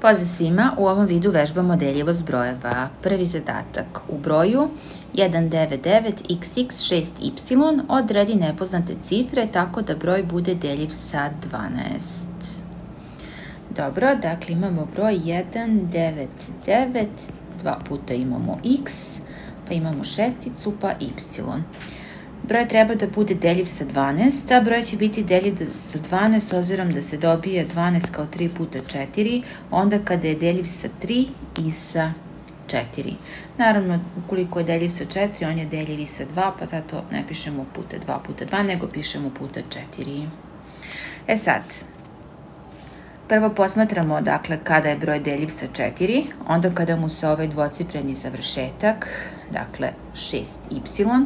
Pozdrav svima, u ovom videu vežbamo deljivost brojeva. Prvi zadatak: u broju 199xx6y odredi nepoznate cifre tako da broj bude deljiv sa 12. Dobro, dakle imamo broj 199, dva puta imamo x, pa imamo šesticu, pa y. Broj treba da bude deljiv sa 12, a broj će biti deljiv sa 12 s obzirom da se dobije 12 kao 3 puta 4, onda kada je deljiv sa 3 i sa 4. Naravno, ukoliko je deljiv sa 4, on je deljiv i sa 2, pa zato ne pišemo puta 2 puta 2, nego pišemo puta 4. E sad, prvo posmatramo dakle kada je broj deljiv sa 4, onda kada mu se ovaj dvocifreni završetak, dakle 6y,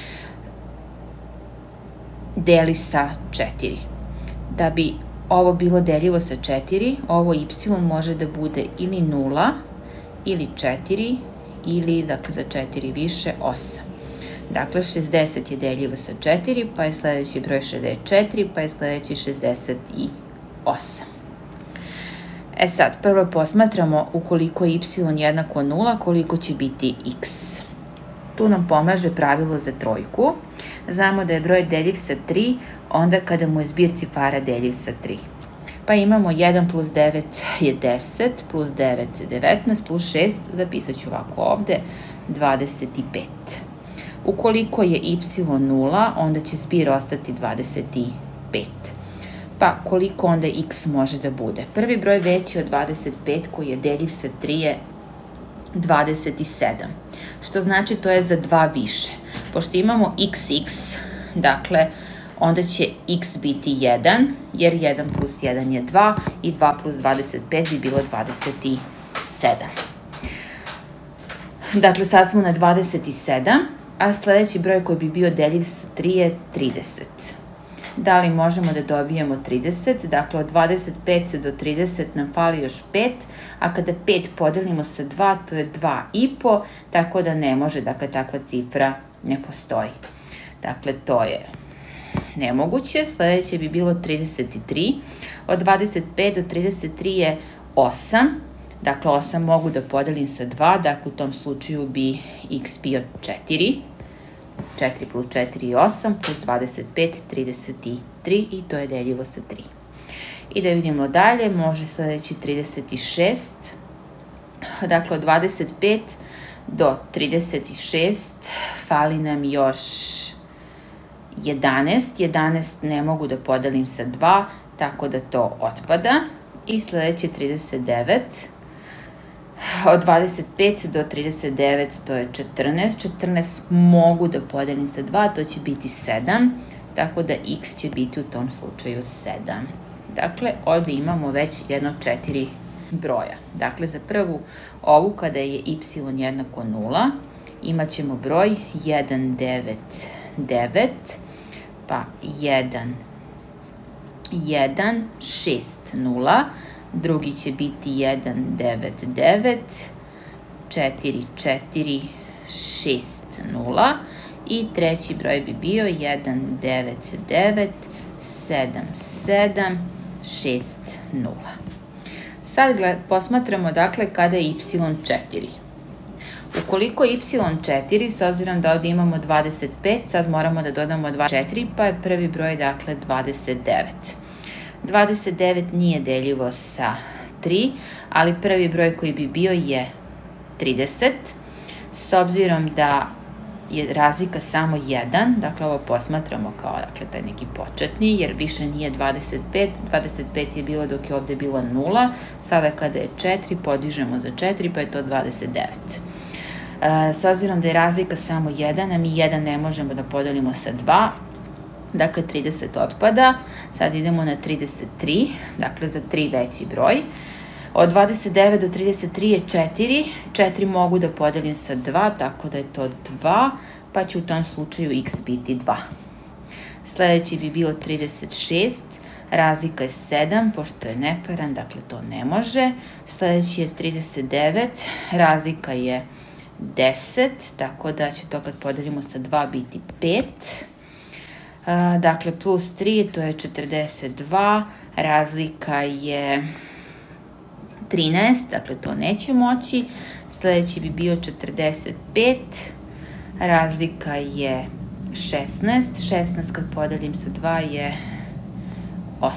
deli sa 4. Da bi ovo bilo deljivo sa 4, ovo y može da bude ili 0, ili 4, ili, dakle, za 4 više, 8. Dakle, 60 je deljivo sa 4, pa je sledeći broj 64, pa je sledeći 68. E sad, prvo posmatramo ukoliko je y jednako 0, koliko će biti x. Tu nam pomaže pravilo za trojku. Znamo da je broj deljiv sa 3, onda kada mu je zbir cifara deljiv sa 3. Pa imamo 1 plus 9 je 10, plus 9 je 19, plus 6, zapisat ću ovako ovde, 25. Ukoliko je y 0, onda će zbir ostati 25. Pa koliko onda x može da bude? Prvi broj veći od 25 koji je deljiv sa 3 je 27, što znači to je za 2 više. Pošto imamo xx, dakle, onda će x biti 1, jer 1 plus 1 je 2 i 2 plus 25 bi bilo 27. Dakle, sad smo na 27, a sledeći broj koji bi bio deljiv sa 3 je 30. Da li možemo da dobijemo 30? Dakle, od 25 do 30 nam fali još 5, a kada 5 podelimo sa 2, to je 2,5, tako da ne može, dakle, takva cifra ne postoji. Dakle, to je nemoguće. Sledeće bi bilo 33. Od 25 do 33 je 8. Dakle, 8 mogu da podelim sa 2, dakle, u tom slučaju bi x bio 4. 4 plus 4 je 8, plus 25, 33 i to je deljivo sa 3. I da vidimo dalje, može sledeći 36. Dakle, od 25 do 36 fali nam još 11. 11 ne mogu da podelim sa 2, tako da to otpada. I sledeći 39. Od 25 do 39 to je 14. 14 mogu da podelim sa 2, to će biti 7, tako da x će biti u tom slučaju 7. Dakle, ovde imamo već jedno 4 broja. Dakle, za prvu ovu, kada je y jednako 0, imat ćemo broj 199, pa 1, 1, 6, 0, drugi će biti 199, 4, 4, 6, 0 i treći broj bi bio 199, 7, 7, 6, 0. Sad posmatramo, dakle, kada je y 4. Ukoliko je y 4, s obzirom da ovde imamo 25, sad moramo da dodamo 24, pa je prvi broj, dakle, 29. 29 nije deljivo sa 3, ali prvi broj koji bi bio je 30, s obzirom da je razlika samo 1, dakle ovo posmatramo kao, dakle, taj neki početni, jer više nije 25, 25 je bilo dok je ovde bilo 0, sada kada je 4, podižemo za 4, pa je to 29. S obzirom da je razlika samo 1, a mi 1 ne možemo da podelimo sa 2, dakle 30 otpada, sad idemo na 33, dakle za 3 veći broj. Od 29 do 33 je 4, 4 mogu da podelim sa 2, tako da je to 2, pa će u tom slučaju x biti 2. Sledeći bi bio 36, razlika je 7, pošto je neparan, dakle to ne može. Sledeći je 39, razlika je 10, tako da će to kad podelimo sa 2 biti 5. Dakle, plus 3, to je 42, razlika je 13, dakle to neće moći. Sledeći bi bio 45, razlika je 16, 16 kad podelim sa 2 je 8.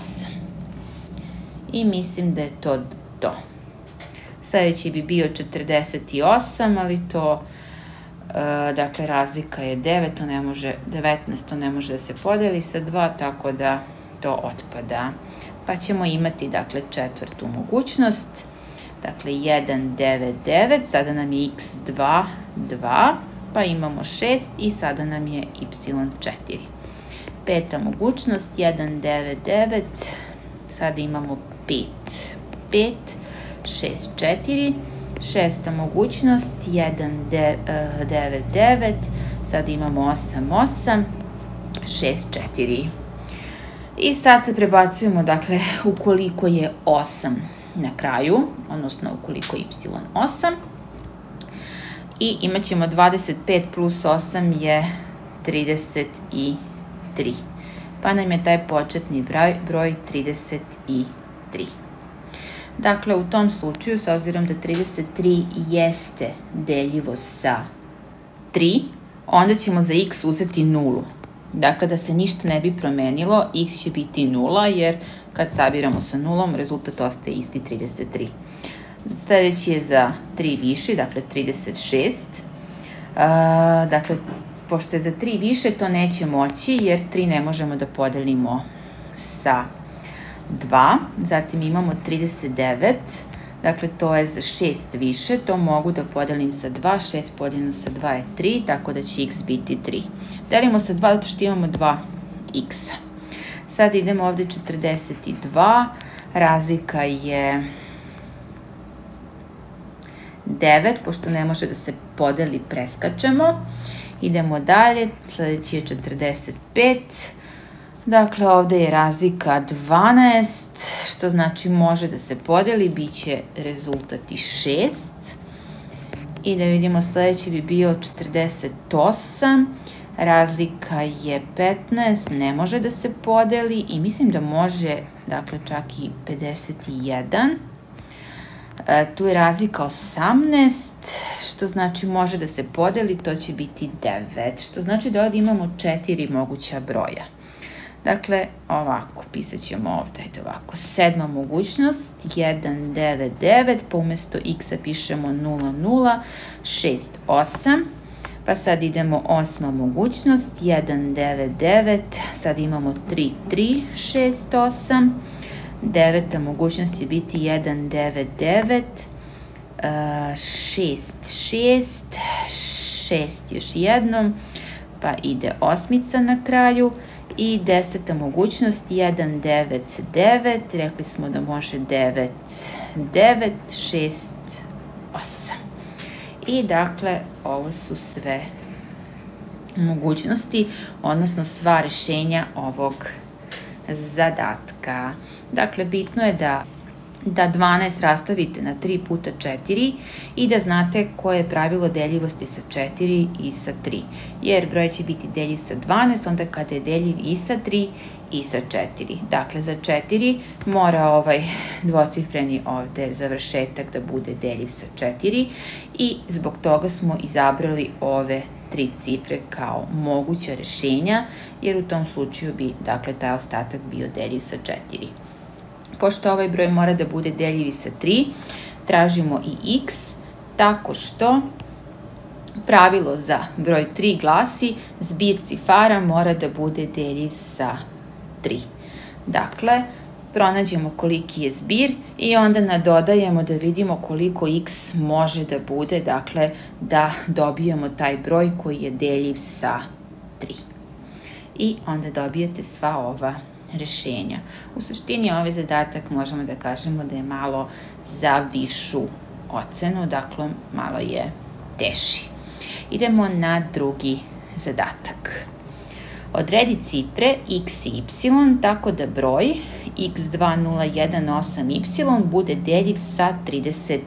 I mislim da je to to. Sledeći bi bio 48, ali to, dakle, razlika je 9, 19, to ne može da se podeli sa 2, tako da to otpada. Pa ćemo imati, dakle, četvrtu mogućnost. Dakle, 1, 9, 9, sada nam je x2, 2, pa imamo 6 i sada nam je y4. Peta mogućnost, 1, 9, 9, sada imamo 5, 5, 6, 4. Šesta mogućnost, 1, 9, 9, sada imamo 8, 8, 6, 4. I sad se prebacujemo, dakle, ukoliko je 8 na kraju, odnosno ukoliko je y8, i imat ćemo 25 plus 8 je 33. Pa nam je taj početni broj 33. Dakle, u tom slučaju, s obzirom da 33 jeste deljivo sa 3, onda ćemo za x uzeti 0. Dakle, da se ništa ne bi promenilo, x će biti 0, jer kad sabiramo sa 0, rezultat ostaje isti 33. Sledeći je za 3 viši, dakle 36. Dakle, pošto je za 3 više, to neće moći, jer 3 ne možemo da podelimo sa 2. Zatim imamo 39, dakle to je za 6 više, to mogu da podelim sa 2, 6 podeljeno sa 2 je 3, tako da će x biti 3. Delimo sa 2 zato što imamo 2 x-a. Sad idemo ovde 42, razlika je 9, pošto ne može da se podeli, preskačemo. Idemo dalje, sledeći je 45, dakle ovde je razlika 12, što znači može da se podeli, bit će rezultat i 6. I da vidimo, sledeći bi bio 48, razlika je 15, ne može da se podeli i mislim da može, dakle čak i 51. Tu je razlika 18, što znači može da se podeli, to će biti 9, što znači da ovde imamo 4 moguća broja. Dakle, ovako, pisat ćemo ovde, ajde ovako, sedma mogućnost, 1, 9, 9, pa umesto x-a pišemo 0, 0, 6, 8, pa sad idemo osma mogućnost, 1, 9, 9, sad imamo 3, 3, 6, 8, deveta mogućnost će biti 1, 9, 9, 6, 6, 6 još jednom, pa ide osmica na kraju i deseta mogućnost 1, 9, 9, rekli smo da može 9, 9, 6, 8. I dakle, ovo su sve mogućnosti, odnosno sva rešenja ovog zadatka. Dakle, bitno je da 12 rastavite na 3 puta 4 i da znate koje je pravilo deljivosti sa 4 i sa 3. Jer broj će biti deljiv sa 12, onda kada je deljiv i sa 3 i sa 4. Dakle, za 4 mora ovaj dvocifreni ovde završetak da bude deljiv sa 4 i zbog toga smo izabrali ove 3 cifre kao moguća rešenja, jer u tom slučaju bi, dakle, taj ostatak bio deljiv sa 4. Pošto ovaj broj mora da bude deljiv i sa 3, tražimo i x, tako što pravilo za broj 3 glasi zbir cifara mora da bude deljiv sa 3. Dakle, pronađemo koliki je zbir i onda nadodajemo da vidimo koliko x može da bude, dakle, da dobijemo taj broj koji je deljiv sa 3. I onda dobijete sva ova rešenja. U suštini ovaj zadatak možemo da kažemo da je malo za višu ocenu, dakle malo je teži. Idemo na drugi zadatak. Odredi cifre x i y tako da broj x2018y bude deljiv sa 36.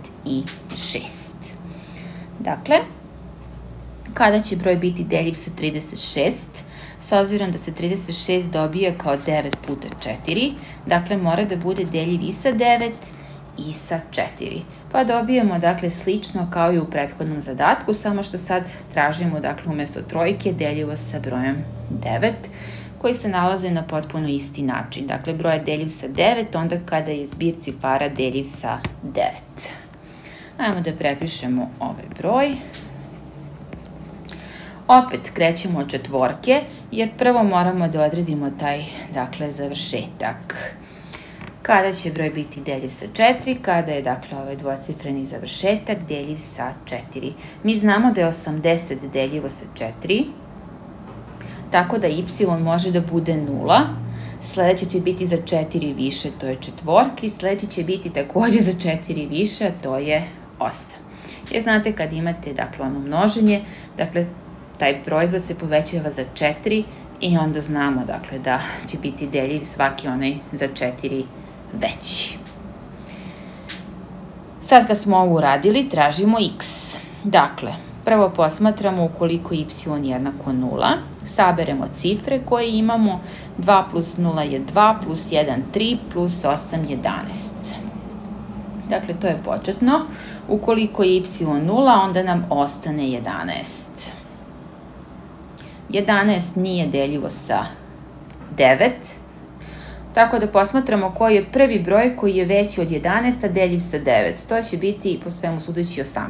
Dakle, kada će broj biti deljiv sa 36? S obzirom da se 36 dobija kao 9 puta 4, dakle mora da bude deljiv i sa 9 i sa 4. Pa dobijemo, dakle, slično kao i u prethodnom zadatku, samo što sad tražimo, dakle, umesto trojke deljivo sa brojem 9, koji se nalaze na potpuno isti način. Dakle, broj je deljiv sa 9, onda kada je zbir cifara deljiv sa 9. Ajmo da prepišemo ovaj broj. Opet krećemo od četvorke, jer prvo moramo da odredimo taj, dakle, završetak. Kada će broj biti deljiv sa 4, kada je, dakle, ovaj dvocifreni završetak deljiv sa 4. Mi znamo da je 80 deljivo sa 4, tako da y može da bude 0. Sledeće će biti za 4 više, to je četvorka, i sledeće će biti takođe za 4 više, a to je 8. Jer znate, kad imate, dakle, ono množenje, dakle, taj proizvod se povećava za 4 i onda znamo, dakle, da će biti deljiv svaki onaj za 4 veći. Sad kad smo ovo uradili, tražimo x. Dakle, prvo posmatramo ukoliko y jednako 0, saberemo cifre koje imamo, 2 plus 0 je 2, plus 1 3, plus 8 11. Dakle, to je početno. Ukoliko je y 0, onda nam ostane 11. 11 nije deljivo sa 9, tako da posmatramo koji je prvi broj koji je veći od 11, a deljiv sa 9. To će biti, po svemu sudeći, 18.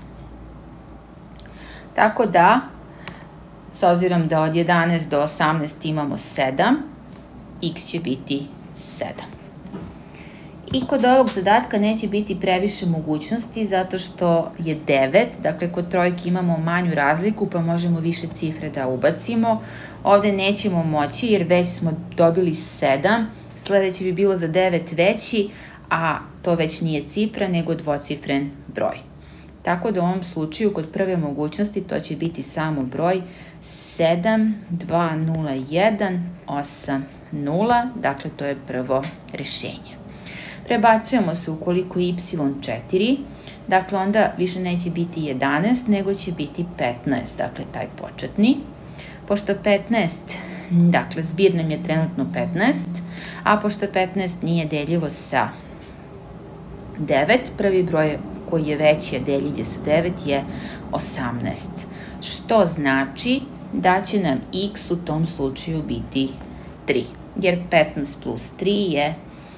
Tako da, s obzirom da od 11 do 18 imamo 7, x će biti 7. I kod ovog zadatka neće biti previše mogućnosti, zato što je 9, dakle kod trojke imamo manju razliku, pa možemo više cifre da ubacimo. Ovde nećemo moći, jer već smo dobili 7, sledeće bi bilo za 9 veći, a to već nije cifra, nego dvocifren broj. Tako da u ovom slučaju, kod prve mogućnosti, to će biti samo broj 7, 2, 0, 1, 8, 0, dakle to je prvo rešenje. Prebacujemo se ukoliko je y 4, dakle onda više neće biti 11, nego će biti 15, dakle taj početni. Pošto 15, dakle zbir nam je trenutno 15, a pošto 15 nije deljivo sa 9, prvi broj koji je veći, a deljiv je sa 9, je 18. Što znači da će nam x u tom slučaju biti 3, jer 15 plus 3 je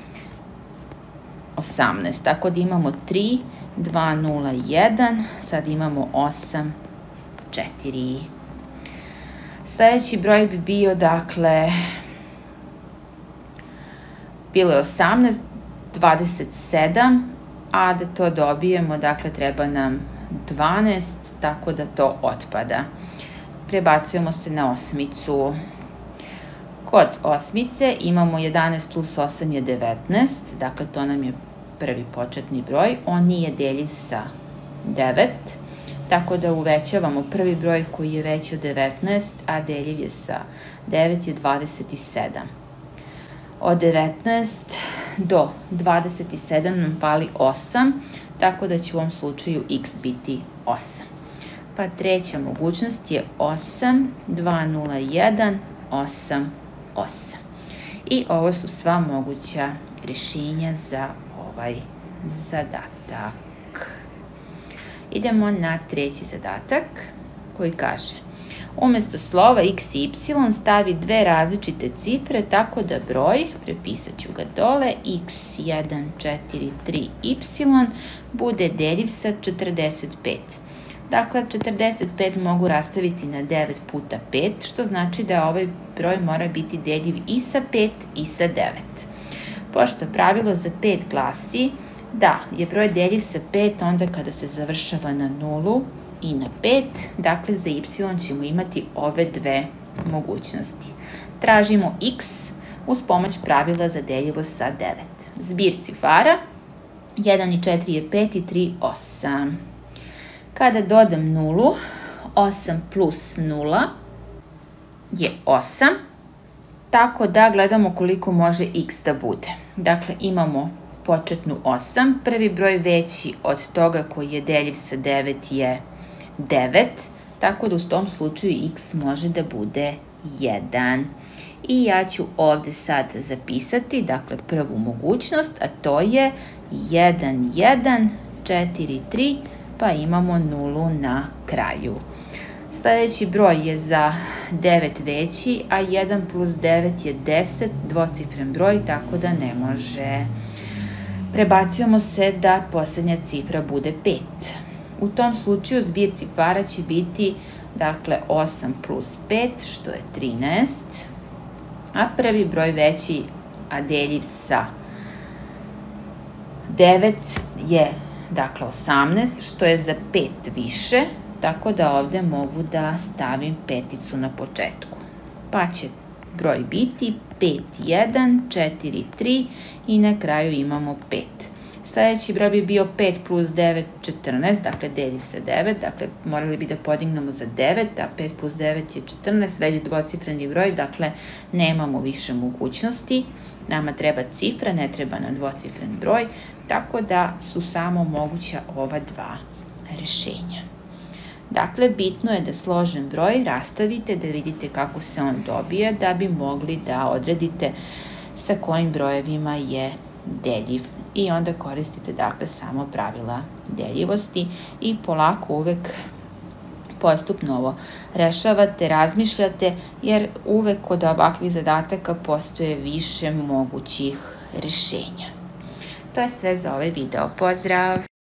18. Tako da imamo 3, 2, 0, 1, sad imamo 8, 4. Sledeći broj bi bio, dakle, bilo je 18, 27, a da to dobijemo, dakle, treba nam 12, tako da to otpada. Prebacujemo se na osmicu. Kod osmice imamo 11 plus 8 je 19, dakle, to nam je prvi početni broj. On nije deljiv sa 9, tako da uvećavamo prvi broj koji je veći od 19, a deljiv je sa 9 je 27. Od 19 do 27 nam fali 8, tako da će u ovom slučaju x biti 8. Pa treća mogućnost je 8, 2, 0, 1, 8, 8. I ovo su sva moguća rešenja za ovaj zadatak. Idemo na treći zadatak koji kaže: umesto slova x i y stavi dve različite cifre tako da broj, prepisat ću ga dole, x1, 4, 3, y bude deljiv sa 45. Dakle, 45 mogu rastaviti na 9 puta 5, što znači da ovaj broj mora biti deljiv i sa 5 i sa 9. Pošto pravilo za 5 glasi da je broj deljiv sa 5 onda kada se završava na 0 i na 5, dakle za y ćemo imati ove dve mogućnosti. Tražimo x uz pomoć pravila za deljivost sa 9. Zbir cifara 1 i 4 je 5 i 3 8. Kada dodam 0, 8 plus 0 je 8, tako da gledamo koliko može x da bude. Dakle, imamo početnu 8, prvi broj veći od toga koji je deljiv sa 9 je 9, tako da u tom slučaju x može da bude 1. I ja ću ovde sad zapisati, dakle, prvu mogućnost, a to je 1, 1, 4, 3, pa imamo 0 na kraju. Sledeći broj je za 9 veći, a 1 plus 9 je 10, dvocifren broj, tako da ne može. Prebacujemo se da poslednja cifra bude 5. U tom slučaju zbir cifara će biti, dakle, 8 plus 5, što je 13, a prvi broj veći, a deljiv sa 9 je, dakle, 18, što je za 5 više, tako da ovde mogu da stavim peticu na početku. Pa će broj biti 5, 1, 4, 3 i na kraju imamo 5. Sledeći broj bi bio 5 plus 9, 14, dakle deljiv sa 9, dakle morali bi da podignemo za 9, a 5 plus 9 je 14, već dvocifreni broj, dakle nemamo više mogućnosti. Nama treba cifra, ne treba nam dvocifren broj, tako da su samo moguća ova dva rešenja. Dakle, bitno je da složen broj rastavite, da vidite kako se on dobija, da bi mogli da odredite sa kojim brojevima je deljiv. I onda koristite, dakle, samo pravila deljivosti i polako uvek postupno ovo rešavate, razmišljate, jer uvek kod ovakvih zadataka postoje više mogućih rešenja. To je sve za ovaj video. Pozdrav!